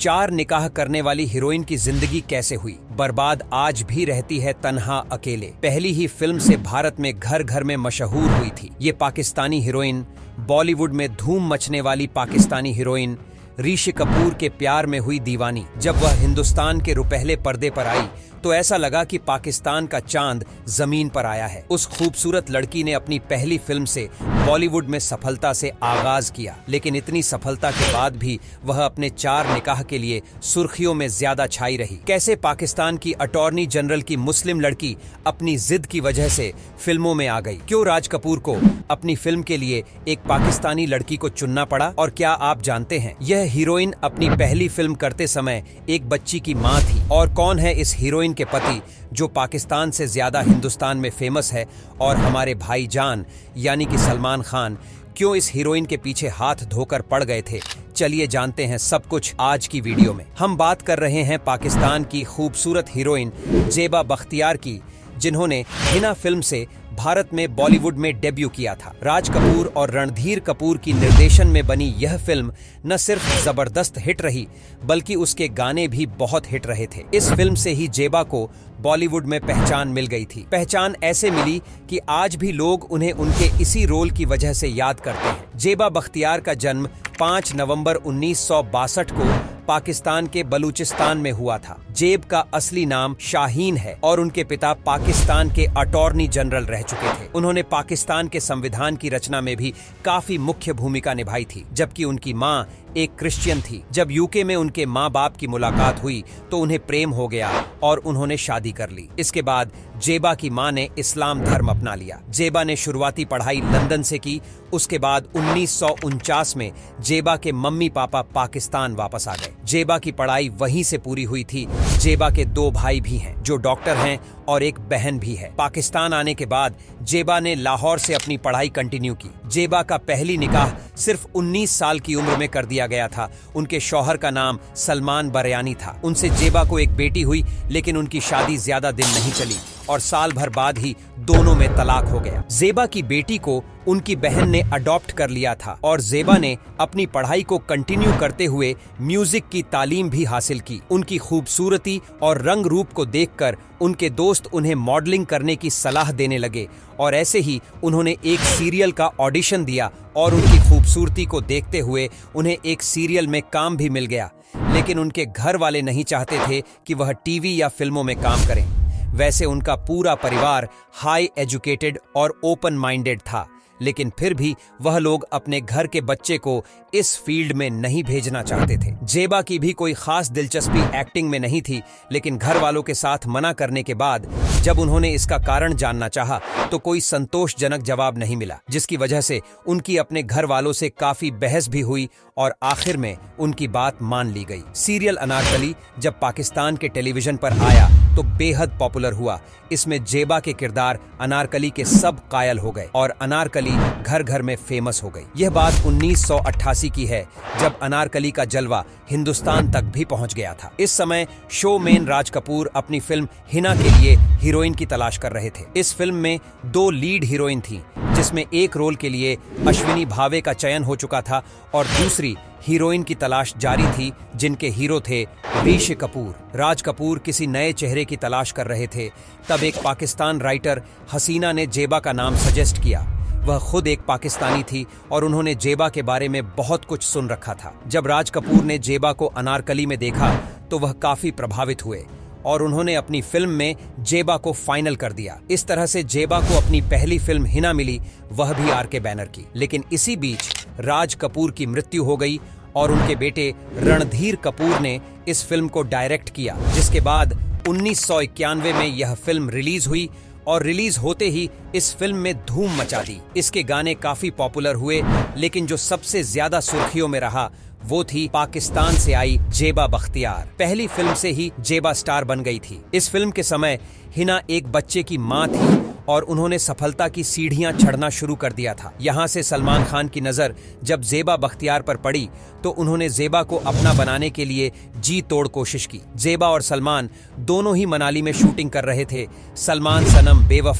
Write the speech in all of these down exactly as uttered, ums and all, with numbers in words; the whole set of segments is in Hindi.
चार निकाह करने वाली हीरोइन की जिंदगी कैसे हुई, बर्बाद आज भी रहती है तन्हा अकेले। पहली ही फिल्म से भारत में घर घर में मशहूर हुई थी। ये पाकिस्तानी हीरोइन, बॉलीवुड में धूम मचने वाली पाकिस्तानी हीरोइन ऋषि कपूर के प्यार में हुई दीवानी। जब वह हिंदुस्तान के रुपहले पर्दे पर आई तो ऐसा लगा कि पाकिस्तान का चांद जमीन पर आया है। उस खूबसूरत लड़की ने अपनी पहली फिल्म से बॉलीवुड में सफलता से आगाज किया, लेकिन इतनी सफलता के बाद भी वह अपने चार निकाह के लिए सुर्खियों में ज्यादा छाई रही। कैसे पाकिस्तान की अटॉर्नी जनरल की मुस्लिम लड़की अपनी जिद की वजह से फिल्मों में आ गई? क्यों राज कपूर को अपनी फिल्म के लिए एक पाकिस्तानी लड़की को चुनना पड़ा? और क्या आप जानते हैं यह हीरोइन अपनी पहली फिल्म करते समय एक बच्ची की मां थी? और कौन है इस हीरोइन के पति जो पाकिस्तान से ज्यादा हिंदुस्तान में फेमस है? और हमारे भाईजान यानी कि सलमान खान क्यों इस हीरोइन के पीछे हाथ धोकर पड़ गए थे? चलिए जानते हैं सब कुछ आज की वीडियो में। हम बात कर रहे हैं पाकिस्तान की खूबसूरत हीरोइन जेबा बख्तियार की, जिन्होंने हिना फिल्म से भारत में बॉलीवुड में डेब्यू किया था। राज कपूर और रणधीर कपूर की निर्देशन में बनी यह फिल्म न सिर्फ जबरदस्त हिट रही, बल्कि उसके गाने भी बहुत हिट रहे थे। इस फिल्म से ही जेबा को बॉलीवुड में पहचान मिल गई थी। पहचान ऐसे मिली कि आज भी लोग उन्हें उनके इसी रोल की वजह से याद करते हैं। जेबा बख्तियार का जन्म पाँच नवंबर उन्नीस सौ बासठ को पाकिस्तान के बलूचिस्तान में हुआ था। जेब का असली नाम शाहीन है और उनके पिता पाकिस्तान के अटॉर्नी जनरल रह चुके थे। उन्होंने पाकिस्तान के संविधान की रचना में भी काफी मुख्य भूमिका निभाई थी, जबकि उनकी मां एक क्रिश्चियन थी। जब यूके में उनके माँ बाप की मुलाकात हुई तो उन्हें प्रेम हो गया और उन्होंने शादी कर ली। इसके बाद जेबा की मां ने इस्लाम धर्म अपना लिया। जेबा ने शुरुआती पढ़ाई लंदन से की। उसके बाद उन्नीस सौ उनचास में जेबा के मम्मी पापा पाकिस्तान वापस आ गए। जेबा की पढ़ाई वहीं से पूरी हुई थी। जेबा के दो भाई भी हैं जो डॉक्टर हैं और एक बहन भी है। पाकिस्तान आने के बाद जेबा ने लाहौर से अपनी पढ़ाई कंटिन्यू की। जेबा का पहली निकाह सिर्फ उन्नीस साल की उम्र में कर दिया गया था। उनके शौहर का नाम सलमान बरयानी था। उनसे जेबा को एक बेटी हुई, लेकिन उनकी शादी ज्यादा दिन नहीं चली और साल भर बाद ही दोनों में तलाक हो गया। जेबा की बेटी को उनकी बहन ने अडॉप्ट कर लिया था और जेबा ने अपनी पढ़ाई को कंटिन्यू करते हुए म्यूजिक की तालीम भी हासिल की। उनकी खूबसूरती और रंग रूप को देखकर उनके दोस्त उन्हें मॉडलिंग करने की सलाह देने लगे और ऐसे ही उन्होंने एक सीरियल का ऑडिशन दिया और उनकी खूबसूरती को देखते हुए उन्हें एक सीरियल में काम भी मिल गया। लेकिन उनके घर वाले नहीं चाहते थे कि वह टीवी या फिल्मों में काम करें। वैसे उनका पूरा परिवार हाई एजुकेटेड और ओपन माइंडेड था, लेकिन फिर भी वह लोग अपने घर के बच्चे को इस फील्ड में नहीं भेजना चाहते थे। जेबा की भी कोई खास दिलचस्पी एक्टिंग में नहीं थी, लेकिन घर वालों के साथ मना करने के बाद जब उन्होंने इसका कारण जानना चाहा तो कोई संतोषजनक जवाब नहीं मिला, जिसकी वजह से उनकी अपने घर वालों से काफी बहस भी हुई और आखिर में उनकी बात मान ली गई। सीरियल अनारकली जब पाकिस्तान के टेलीविजन पर आया तो बेहद पॉपुलर हुआ। इसमें जेबा के किरदार अनारकली के सब कायल हो गए और अनारकली घर घर में फेमस हो गई। यह बात उन्नीस सौ अट्ठासी की है, जब अनारकली का जलवा हिंदुस्तान तक भी पहुंच गया था। इस समय शोमैन राज कपूर अपनी फिल्म हिना के लिए हीरोइन की तलाश कर रहे थे। इस फिल्म में दो लीड हीरोइन थीं, जिसमें एक रोल के लिए अश्विनी भावे का चयन हो चुका था और दूसरी हीरोइन की तलाश जारी थी, जिनके हीरो थे ऋषि कपूर। राज कपूर किसी नए चेहरे की तलाश कर रहे थे। तब एक पाकिस्तान राइटर हसीना ने जेबा का नाम सजेस्ट किया। वह खुद एक पाकिस्तानी थी और उन्होंने जेबा के बारे में बहुत कुछ सुन रखा था। जब राज कपूर ने जेबा को अनारकली में देखा तो वह काफी प्रभावित हुए और उन्होंने अपनी फिल्म में जेबा को फाइनल कर दिया। इस तरह से जेबा को अपनी पहली फिल्म हिना मिली, वह भी आर के बैनर की। लेकिन इसी बीच राज कपूर की मृत्यु हो गई और उनके बेटे रणधीर कपूर ने इस फिल्म को डायरेक्ट किया, जिसके बाद उन्नीस सौ इक्यानवे में यह फिल्म रिलीज हुई और रिलीज होते ही इस फिल्म में धूम मचा दी। इसके गाने काफी पॉपुलर हुए, लेकिन जो सबसे ज्यादा सुर्खियों में रहा वो थी पाकिस्तान से आई जेबा बख्तियार। पहली फिल्म से ही जेबा स्टार बन गई थी। इस फिल्म के समय हिना एक बच्चे की मां थी और उन्होंने सफलता की सीढ़ियां चढ़ना शुरू कर दिया था। यहाँ से सलमान खान की नजर जब जेबा बख्तियार पर पड़ी तो उन्होंने जेबा को अपना बनाने के लिए जी तोड़ कोशिश की। जेबा और सलमान दोनों ही मनाली में शूटिंग कर रहे थे। सलमान सनम, बेवफा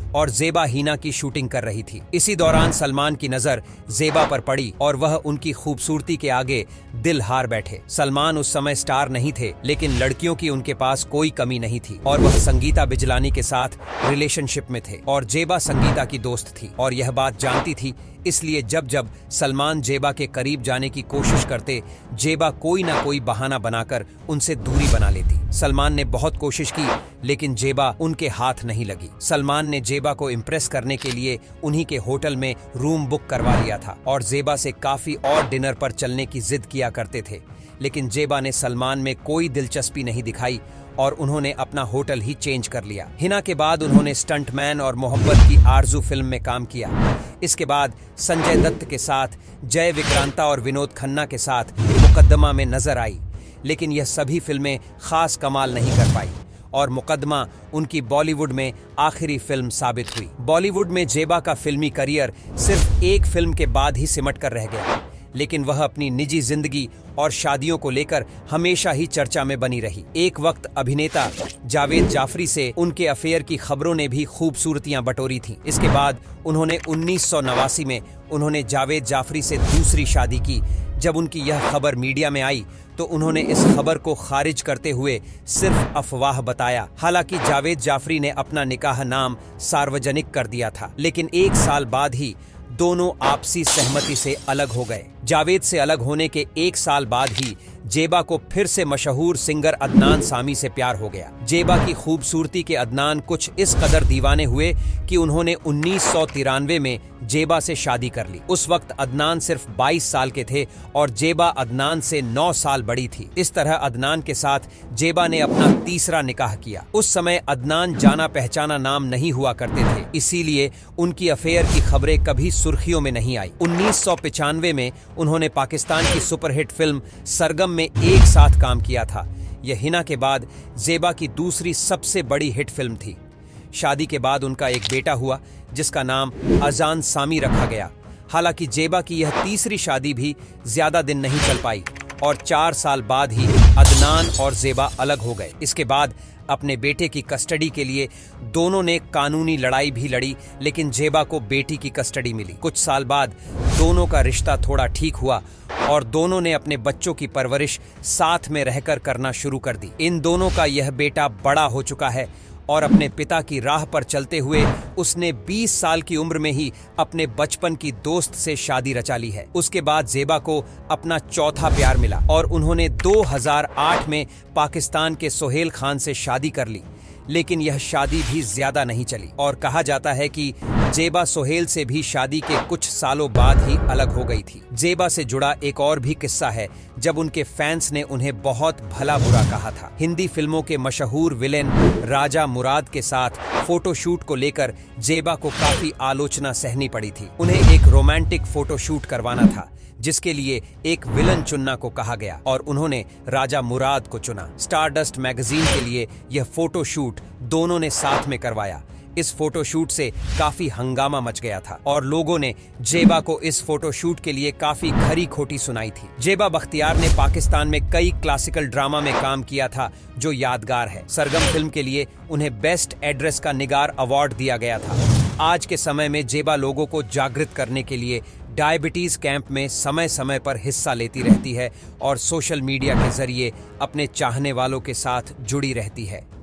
और जेबा हीना की शूटिंग कर रही थी। इसी दौरान सलमान की नजर जेबा पर पड़ी और वह उनकी खूबसूरती के आगे दिल हार बैठे। सलमान उस समय स्टार नहीं थे, लेकिन लड़कियों की उनके पास कोई कमी नहीं थी और वह संगीता बिजलानी के साथ रिलेशनशिप में थे और जेबा संगीता की दोस्त थी और यह बात जानती थी। इसलिए जब जब सलमान जेबा के करीब जाने की कोशिश करते, जेबा कोई ना कोई बहाना बनाकर उनसे दूरी बना लेती। सलमान ने बहुत कोशिश की, लेकिन जेबा उनके हाथ नहीं लगी। सलमान ने जेबा को इम्प्रेस करने के लिए उन्हीं के होटल में रूम बुक करवा लिया था और जेबा से काफी और डिनर पर चलने की जिद किया करते थे, लेकिन जेबा ने सलमान में कोई दिलचस्पी नहीं दिखाई और उन्होंने अपना होटल ही चेंज कर लिया। हिना के बाद उन्होंने स्टंटमैन और मोहब्बत की आरजू फिल्म में काम किया। इसके बाद संजय दत्त के साथ, जय विक्रांता और विनोद खन्ना के साथ मुकद्दमा में नजर आई, लेकिन यह सभी फिल्में खास कमाल नहीं कर पाई और मुकद्दमा उनकी बॉलीवुड में आखिरी फिल्म साबित हुई। बॉलीवुड में जेबा का फिल्मी करियर सिर्फ एक फिल्म के बाद ही सिमट कर रह गया, लेकिन वह अपनी निजी जिंदगी और शादियों को लेकर हमेशा ही चर्चा में बनी रही। एक वक्त अभिनेता जावेद जाफरी से उनके अफेयर की खबरों ने भी खूबसूरतियां बटोरी थीं। इसके बाद उन्होंने उन्नीस सौ नवासी में उन्होंने जावेद जाफरी से दूसरी शादी की। जब उनकी यह खबर मीडिया में आई तो उन्होंने इस खबर को खारिज करते हुए सिर्फ अफवाह बताया। हालांकि जावेद जाफरी ने अपना निकाह नाम सार्वजनिक कर दिया था, लेकिन एक साल बाद ही दोनों आपसी सहमति से अलग हो गए। जावेद से अलग होने के एक साल बाद ही जेबा को फिर से मशहूर सिंगर अदनान सामी से प्यार हो गया। जेबा की खूबसूरती के अदनान कुछ इस कदर दीवाने हुए कि उन्होंने उन्नीस सौ तिरानवे में जेबा से शादी कर ली। उस वक्त अदनान सिर्फ बाईस साल के थे और जेबा अदनान से नौ साल बड़ी थी। इस तरह अदनान के साथ जेबा ने अपना तीसरा निकाह किया। उस समय अदनान जाना पहचाना नाम नहीं हुआ करते थे, इसीलिए उनकी अफेयर की खबरें कभी सुर्खियों में नहीं आई। उन्नीस सौ पचानवे में उन्होंने पाकिस्तान की सुपरहिट फिल्म सरगम में एक साथ काम किया था। यह हिना के बाद जेबा की दूसरी सबसे बड़ी हिट फिल्म थी। शादी के बाद उनका एक बेटा हुआ जिसका नाम अजान सामी रखा गया। हालांकि जेबा की यह तीसरी शादी भी ज्यादा दिन नहीं चल पाई और चार साल बाद ही अदनान और जेबा अलग हो गए। इसके बाद अपने बेटे की कस्टडी के लिए दोनों ने कानूनी लड़ाई भी लड़ी, लेकिन जेबा को बेटी की कस्टडी मिली। कुछ साल बाद दोनों का रिश्ता थोड़ा ठीक हुआ और दोनों ने अपने बच्चों की परवरिश साथ में रहकर करना शुरू कर दी। इन दोनों का यह बेटा बड़ा हो चुका है और अपने पिता की राह पर चलते हुए उसने बीस साल की उम्र में ही अपने बचपन की दोस्त से शादी रचा ली है। उसके बाद जेबा को अपना चौथा प्यार मिला और उन्होंने दो हज़ार आठ में पाकिस्तान के सोहेल खान से शादी कर ली, लेकिन यह शादी भी ज्यादा नहीं चली और कहा जाता है कि जेबा सोहेल से भी शादी के कुछ सालों बाद ही अलग हो गई थी। जेबा से जुड़ा एक और भी किस्सा है जब उनके फैंस ने उन्हें बहुत भला बुरा कहा था। हिंदी फिल्मों के मशहूर विलेन राजा मुराद के साथ फोटोशूट को लेकर जेबा को काफी आलोचना सहनी पड़ी थी। उन्हें एक रोमांटिक फोटोशूट करवाना था जिसके लिए एक विलन चुनना को कहा गया और उन्होंने राजा मुराद को चुना। स्टारडस्ट मैगजीन के लिए यह फोटोशूट दोनों ने साथ में करवाया। इस फोटोशूट से काफी हंगामा मच गया था और लोगों ने जेबा को इस फोटोशूट के लिए काफी खरी खोटी सुनाई थी। जेबा बख्तियार ने पाकिस्तान में कई क्लासिकल ड्रामा में काम किया था जो यादगार है। सरगम फिल्म के लिए उन्हें बेस्ट एड्रेस का निगार अवार्ड दिया गया था। आज के समय में जेबा लोगों को जागृत करने के लिए डायबिटीज कैंप में समय समय पर हिस्सा लेती रहती है और सोशल मीडिया के जरिए अपने चाहने वालों के साथ जुड़ी रहती है।